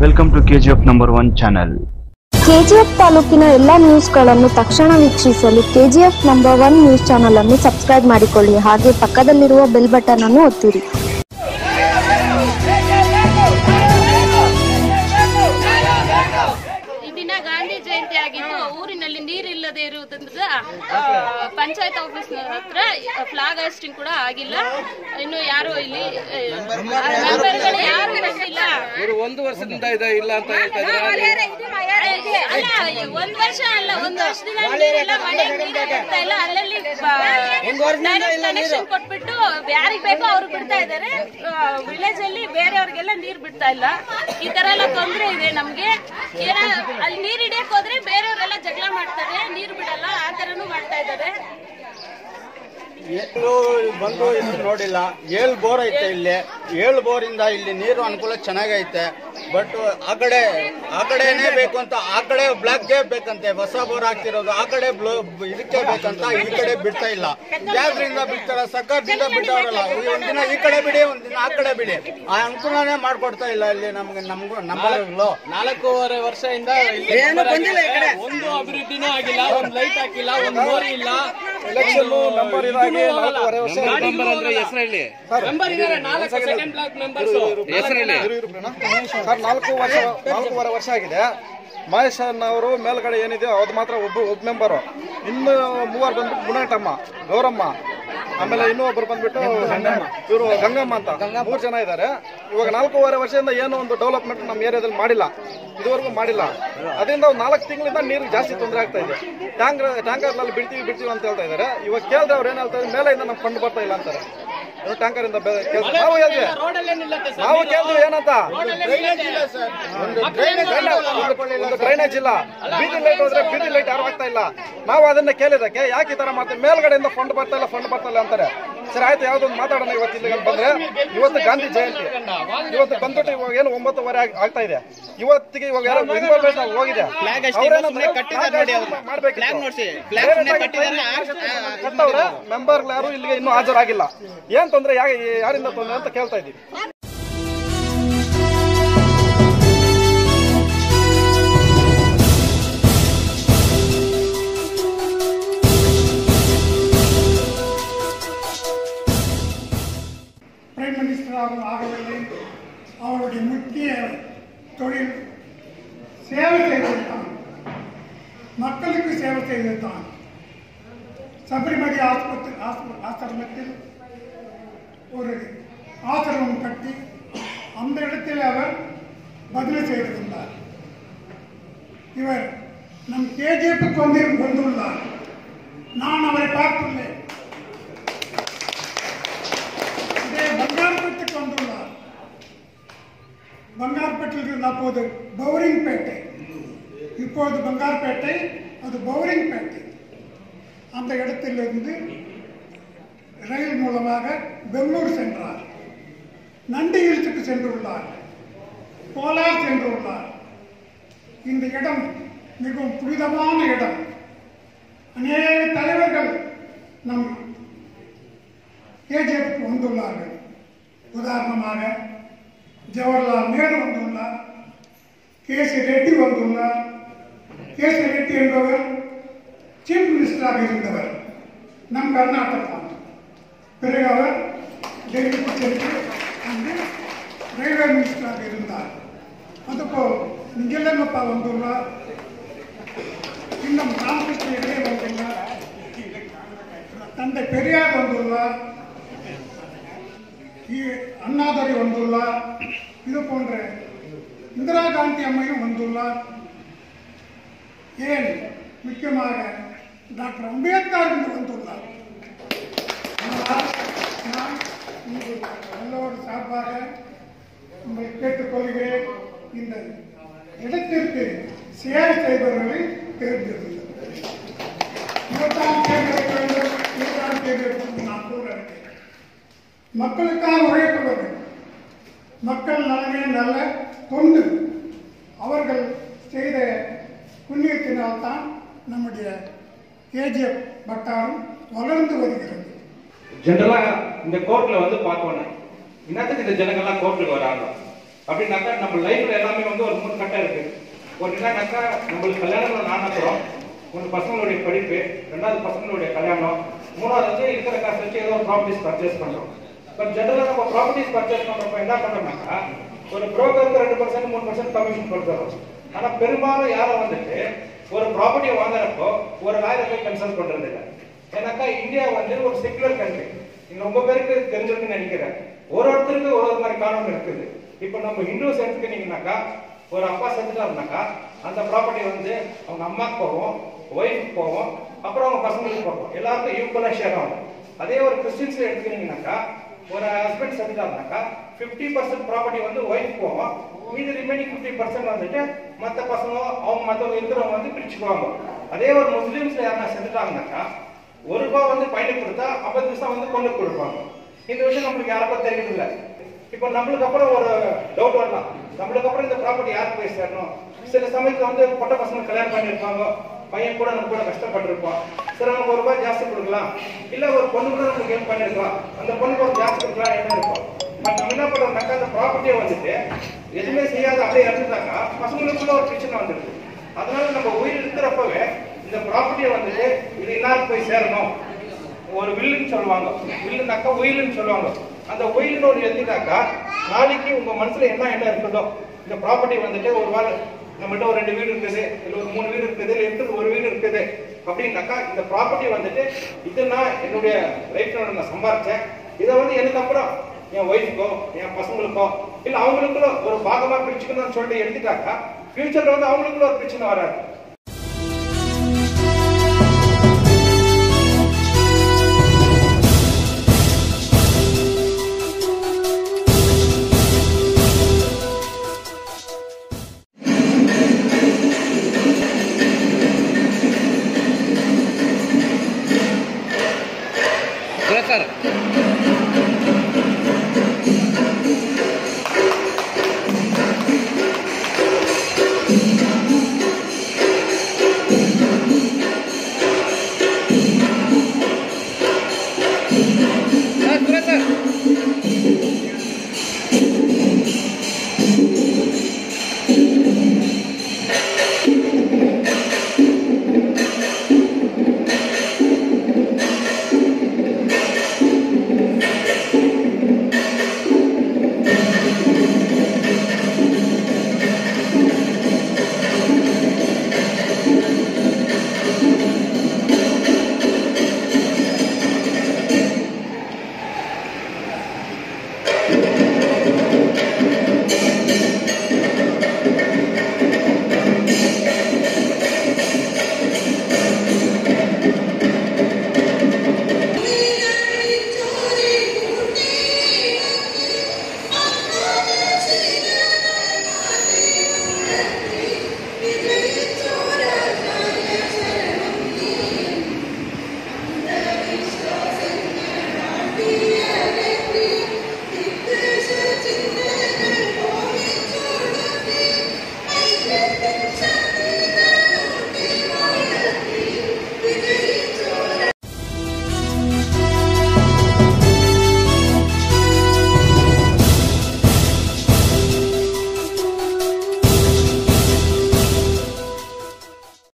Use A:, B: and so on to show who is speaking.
A: Welcome to KGF #1 channel.
B: KGF ತಾಲೂಕಿನ ಎಲ್ಲ ನ್ಯೂಸ್ಗಳನ್ನು ತಕ್ಷಣ ವೀಕ್ಷಿಸಲು KGF #1 ನ್ಯೂಸ್ ಚಾನೆಲ್ ಅನ್ನು ಸಬ್ಸ್ಕ್ರೈಬ್ ಮಾಡಿಕೊಳ್ಳಿ. ಹಾಗೆ ಪಕ್ಕದಲ್ಲಿರುವ ಬೆಲ್ ಬಟನ್ ಅನ್ನು ಒತ್ತಿರಿ.
C: ಗಾಂಧಿ ಜಯಂತಿ ಆಗಿದ್ದು ಊರಿನಲ್ಲಿ ನೀರಿಲ್ಲದೆ ಇರುವುದರಿಂದ ಪಂಚಾಯತ್ ಆಫೀಸ್ ಹತ್ರ ಫ್ಲಾಗ್ ಹಾಸ್ಟಿಂಗ್ ಕೂಡ ಆಗಿಲ್ಲ. ಇನ್ನು ಯಾರು ಇಲ್ಲಿ ಮೆಂಬರ್ಗಳು ಯಾರು ಬಂದಿಲ್ಲ.
D: ಒಂದು ವರ್ಷದಿಂದ ಇಲ್ಲ ಅಂತ ಹೇಳ್ತಾ ಇದ್ದಾರೆ.
C: ಒಂದ್ ವರ್ಷ ಅಲ್ಲ, ಒಂದ್ ವರ್ಷದಿಂದ ನೀರಿಲ್ಲ, ಮನೆಗೆ ನೀರು ಬಿಡ್ತಾ ಇಲ್ಲ. ಅಲ್ಲಲ್ಲಿ ಕನೆಕ್ಷನ್ ಕೊಟ್ಬಿಟ್ಟು ಯಾರಿಗ್ ಬೇಕೋ ಅವ್ರಿಗೆ ಬಿಡ್ತಾ ಇದ್ದಾರೆ. ವಿಲೇಜ್ ಅಲ್ಲಿ ಬೇರೆಯವ್ರಿಗೆಲ್ಲ ನೀರ್ ಬಿಡ್ತಾ ಇಲ್ಲ. ಈ ತರ ಎಲ್ಲ ತೊಂದ್ರೆ ಇದೆ ನಮ್ಗೆ. ಅಲ್ಲಿ ನೀರ್ ಹಿಡಿಯಕ್ ಹೋದ್ರೆ ಬೇರೆಯವರೆಲ್ಲ ಜಗಳ ಮಾಡ್ತಾರೆ, ನೀರು ಬಿಡಲ್ಲ, ಆ ತರನು ಮಾಡ್ತಾ ಇದ್ದಾರೆ.
E: ಬಂದು ಇನ್ನು ನೋಡಿಲ್ಲ. 7 ಬೋರ್ ಐತೆ ಇಲ್ಲಿ. 7 ಬೋರಿಂದ ಇಲ್ಲಿ ನೀರು ಅನುಕೂಲ ಚೆನ್ನಾಗೈತೆ. ಬಟ್ ಆ ಕಡೆನೇ ಬೇಕು ಅಂತ, ಆ ಕಡೆ ಬ್ಲಾಕ್ಗೆ ಬೇಕಂತೆ ಹೊಸ ಬೋರ್ ಹಾಕ್ತಿರೋದು. ಆ ಕಡೆ ಇದಕ್ಕೆ ಬೇಕಂತ ಈ ಕಡೆ ಬಿಡ್ತಾ ಇಲ್ಲ. ಯಾವ್ದ್ರಿಂದ ಬಿಡ್ತಾರ? ಸರ್ಕಾರದಿಂದ ಬಿಟ್ಟವರಲ್ಲ. ಒಂದಿನ ಈ ಕಡೆ ಬಿಡಿ, ಒಂದಿನ ಆ ಕಡೆ ಬಿಡಿ. ಆ ಅನುಕೂಲನೇ ಮಾಡ್ಕೊಡ್ತಾ ಇಲ್ಲ ಇಲ್ಲಿ ನಮ್ಗೆ. ನಮ್ಮಗಳು
D: 4.5 ವರ್ಷದಿಂದ
E: ಏನು ಬಂದಿಲ್ಲ. ಈ ಕಡೆ
D: ಒಂದು ಅಭಿವೃದ್ಧಿನೂ ಆಗಿಲ್ಲ, ಒಂದು ಲೈಟ್ ಹಾಕಿಲ್ಲ, ಒಂದು ಬೋರ್ ಇಲ್ಲ.
E: ಎಲೆಕ್ಷನ್ ನಂಬರ್ ಇದಾಗಿ 4.5 ವರ್ಷ
D: ಮೆಂಬರ್ ಅಂದ್ರೆ ಹೆಸರಲ್ಲಿ ಮೆಂಬರ್ ಇದ್ದಾರೆ. 4 ಸೆಕೆಂಡ್ ಬ್ಲಾಕ್ ಮೆಂಬರ್ಸ್ ಹೆಸರಲ್ಲಿ
E: ಸರ್ 4.5 ವರ್ಷ ಆಗಿದೆ. ಮಹೇಶ್ ಅವರು ಮೇಲ್ಗಡೆ ಏನಿದೆ ಅದು ಮಾತ್ರ ಒಬ್ಬ ಮೆಂಬರು. ಇನ್ನು 3 ಬಂದ್ಬಿಟ್ಟು ಮುನಟಮ್ಮ, ಗೌರಮ್ಮ, ಆಮೇಲೆ ಇನ್ನೂ ಒಬ್ಬರು ಬಂದ್ಬಿಟ್ಟು ಇವರು ಗಂಗಮ್ಮ ಅಂತ 3 ಜನ ಇದ್ದಾರೆ. ಇವಾಗ 4.5 ವರ್ಷದಿಂದ ಏನೋ ಒಂದು ಡೆವಲಪ್ಮೆಂಟ್ ನಮ್ಮ ಏರಿಯಾದಲ್ಲಿ ಮಾಡಿಲ್ಲ, ಇದುವರೆಗೂ ಮಾಡಿಲ್ಲ. ಅದರಿಂದ ಒಂದು 4 ತಿಂಗಳಿಂದ ನೀರು ಜಾಸ್ತಿ ತೊಂದರೆ ಆಗ್ತಾ ಇದೆ. ಟ್ಯಾಂಕರ್ನಲ್ಲಿ ಬಿಡ್ತೀವಿ ಅಂತ ಹೇಳ್ತಾ ಇದ್ದಾರೆ. ಇವಾಗ ಕೇಳಿದ್ರೆ ಅವ್ರು ಏನ್ ಹೇಳ್ತಾರೆ, ಮೇಲೆಯಿಂದ ನಮ್ಗೆ ಫಂಡ್ ಬರ್ತಾ ಇಲ್ಲ ಅಂತಾರೆ. ಟ್ಯಾಂಕರ್ ಇಂದ ನಾವು ಹೇಳಿದ್ವಿ, ಏನಂತ ಡ್ರೈನೇಜ್ ಇಲ್ಲ, ಬೀದಿ ಲೈಟ್ ಹೋದ್ರೆ ಬೀದಿ ಲೈಟ್ ಯಾರು ಆಗ್ತಾ ಇಲ್ಲ. ನಾವು ಅದನ್ನ ಕೇಳಿದಕ್ಕೆ ಯಾಕೆ ಈ ತರ ಮಾಡ್ತೀವಿ, ಮೇಲ್ಗಡೆಯಿಂದ ಫಂಡ್ ಬರ್ತಾ ಇಲ್ಲ ಅಂತಾರೆ. ಸರಿ ಆಯ್ತು, ಯಾವ್ದೊಂದು ಮಾತಾಡೋಣ. ಇವತ್ತು ಇಲ್ಲಿ ಬಂದ್ರೆ ಇವತ್ತು ಗಾಂಧಿ ಜಯಂತಿ, ಇವತ್ತು ಬಂದ್ಬಿಟ್ಟು ಇವಾಗ ಏನು 9:30 ಆಗ್ತಾ ಇದೆ. ಇವತ್ತಿಗೆ ಇವಾಗ ಯಾರೋ ಇನ್ಫಾರ್ಮೇಶನ್ ಹೋಗಿದೆ. ಕಟ್ಟವ್ರೆ ಮೆಂಬರ್ ಯಾರು ಇಲ್ಲಿಗೆ ಇನ್ನೂ ಹಾಜರಾಗಿಲ್ಲ. ಏನ್ ತೊಂದ್ರೆ, ಯಾರಿಂದ ತೊಂದ್ರೆ ಅಂತ ಕೇಳ್ತಾ ಇದ್ದೀವಿ.
F: பிரைம் மினிஸ்டராக ஆகவில்லை. அவருடைய முக்கிய தொழில் சேவை செய்வதுதான், மக்களுக்கு சேவை செய்வதுதான். சபரிமலை ஆசிரமத்தில் ஒரு ஆசிரமம் கட்டி அந்த இடத்தில் அவர் பதில் செய்திருந்தார். இவர் நம் கேஜிஎஃப் வந்துள்ளார். நான் அவரை பார்த்துள்ளேன். பங்கார்பேட்டைக்கு வந்துள்ளார். பங்கார்பேட்டையில் இருந்த அப்போது பவுரிங்பேட்டை, இப்போது பங்கார்பேட்டை, அது பவுரிங்பேட்டை. அந்த இடத்திலிருந்து ரயில் மூலமாக பெங்களூர் சென்றார். நண்டி ஹில்ஸுக்கு சென்றுள்ளார், கோலார் சென்றுள்ளார். இந்த இடம் மிகவும் புனிதமான இடம். அநேக தலைவர்கள் நம் கேஜிஎஃப் வந்துள்ளார்கள். உதாரணமாக ஜவஹர்லால் நேரு வந்துள்ளார், கேசி ரெட்டி வந்துள்ளார். கேசி ரெட்டி என்பவர் சீஃப் மினிஸ்டராக இருந்தவர் நம் கர்நாடகா. பிறகு அவர் டெல்லிக்கு சென்று அங்கு ரயில்வே மினிஸ்டராக இருந்தார். அதுபோல் நிஜலங்கப்பா வந்துள்ளார். இன்னும் ராமகிருஷ்ண இடையே வந்துள்ளார். தந்தை பெரியார் வந்துள்ளார். அண்ணாதுரை வந்துள்ளார். இது போன்ற இந்திரா காந்தி அம்மையும் வந்துள்ளார். ஏன் முக்கியமாக டாக்டர் அம்பேத்கர் வந்துள்ளார். நான் எல்லோரும் சார்பாக உங்களை கேட்டுக்கொள்கிறேன், இந்த இடத்திற்கு சேவை செய்பவர்களை தேர்ந்தெடுங்கள். நான் கூறுகிறேன், மக்களுக்காக உழைப்பவர்கள், மக்கள் நலனே நல்ல தொண்டு, அவர்கள் செய்த புண்ணியத்தினால்தான் நம்முடைய கேஜிஎஃப் வட்டாரம் வளர்ந்து வருகிறது.
G: ஜெனரலா இந்த கோர்ட்ல வந்து பார்க்கணும், இன்னத்துக்கு இந்த ஜனங்கள்லாம் கோர்ட்டுக்கு வராங்க. அப்படின்னாக்கா நம்ம லைஃப்ல எல்லாமே வந்து ஒரு 3 கட்டம் இருக்கு. ஒரு என்னன்னாக்கா நம்மளுக்கு கல்யாணம் நானப்புறம் ஒன்று பசங்களுடைய படிப்பு, 2வது பசங்களுடைய கல்யாணம், 3வது வந்து இருக்கிற காசு வச்சு ஏதோ ப்ராப்பர்ட்டிஸ் பர்ச்சேஸ் பண்றோம். பட் ஜெனரலாக நம்ம ப்ராப்பர்ட்டிஸ் பர்ச்சேஸ் பண்றப்ப என்ன பண்றோம்னாக்கா ஒரு புரோக்கருக்கு 2% 3% கமிஷன் கொடுக்குறோம். ஆனா பெரும்பாலும் யாரும் வந்துட்டு ஒரு ப்ராப்பர்ட்டியை வாங்குறப்போ ஒரு லாயரை போய் கன்சல்ட் பண்றது இல்லை. ஏன்னாக்கா இந்தியா வந்து ஒரு செக்குலர் கண்ட்ரி. நீங்க ரொம்ப பேருக்கு தெரிஞ்சிருக்குன்னு நினைக்கிறேன். ஒருத்தருக்கு ஒரு மாதிரி காரணம் இருக்குது. இப்போ நம்ம ஹிந்துஸ் எடுத்துக்கிட்டீங்கன்னாக்கா ஒரு அப்பா செத்துட்டாருனாக்கா அந்த ப்ராப்பர்ட்டி வந்து அவங்க அம்மாக்கு போவோம், ஒய்ஃபுக்கு போவோம், அப்புறம் அவங்க பசங்களுக்கு போவோம், எல்லாருக்கும் ஈக்குவலா ஷேர் ஆகும். அதே ஒரு கிறிஸ்டின்ஸ் எடுத்துக்கிட்டீங்கன்னாக்கா ஒரு ஹஸ்பண்ட் செத்துட்டாருனாக்கா 50% ப்ராப்பர்ட்டி வந்து ஒய்ஃப் போவோம், மீதி ரிமைனிங் 50% வந்துட்டு மற்ற பசங்க அவங்க மற்றவங்க இருக்கிறவங்க வந்து பிரிச்சுக்குவாங்க. அதே ஒரு முஸ்லீம்ஸ்ல யாரா செத்துட்டாங்கனாக்கா ₹1 வந்து பையனுக்கு கொடுத்தா 50 பைசா வந்து பொண்ணுக்கு கொடுப்பாங்க. இந்த விஷயம் நம்மளுக்கு யாருக்கும் தெரியல. இப்போ நம்மளுக்கு அப்புறம் ஒரு டவுட் வரலாம், நம்மளுக்கு அப்புறம் இந்த ப்ராப்பர்ட்டி யாருக்கு போய் சேரணும்? சில சமயத்துல வந்து பொட்ட பசங்க கல்யாணம் பண்ணியிருப்பாங்க, பையன் கூட நம்ம கூட கஷ்டப்பட்டிருப்போம், சரி நமக்கு ₹1 ஜாஸ்தி கொடுக்கலாம், இல்ல ஒரு பொண்ணு கூட நமக்கு ஹெல்ப் பண்ணிருக்கலாம், அந்த பொண்ணுக்கு ஒரு ஜாஸ்தி கொடுக்கலாம் என்ன இருக்கும். பட் நம்ம என்ன பண்றோம்னாக்கா அந்த ப்ராப்பர்ட்டியை வந்துட்டு எதுவுமே செய்யாத அப்படியே இறந்துட்டாக்கா பசங்களுக்குள்ள ஒரு பிரச்சனை வந்துருக்கு. அதனால நம்ம உயிர் இருக்கிறப்பவே இந்த ப்ராப்பர்ட்டியை வந்துட்டு இது எல்லாருக்கும் போய் சேரணும். ஒரு வில்லுன்னு சொல்லுவாங்க, வில்லுனாக்கா உயிலுன்னு சொல்லுவாங்க. அந்த உயிலுன்னு ஒரு எழுதிட்டாக்கா நாளைக்கு உங்க மனசுல என்ன இருக்குதோ, இந்த ப்ராப்பர்ட்டி வந்துட்டு ஒரு வாரம் நம்மகிட்ட ஒரு 2 வீடு இருக்குது, இல்லை ஒரு 3 வீடு இருக்குது, இல்லை இருக்கிறது ஒரு வீடு இருக்குது அப்படின்னாக்கா இந்த ப்ராப்பர்ட்டி வந்துட்டு இது நான் என்னுடைய லைஃப்ல நான் சம்பாதிச்சேன், இதை வந்து எனக்கு அப்புறம் என் ஒய்ஃபுக்கோ என் பசங்களுக்கோ இல்லை அவங்களுக்குள்ள ஒரு பாகமா பிரிச்சுக்கணும்னு சொல்லிட்டு எழுதிட்டாக்கா ஃபியூச்சர்ல வந்து அவங்களுக்குள்ள ஒரு பிரச்சனை வராது.
D: ಸರ್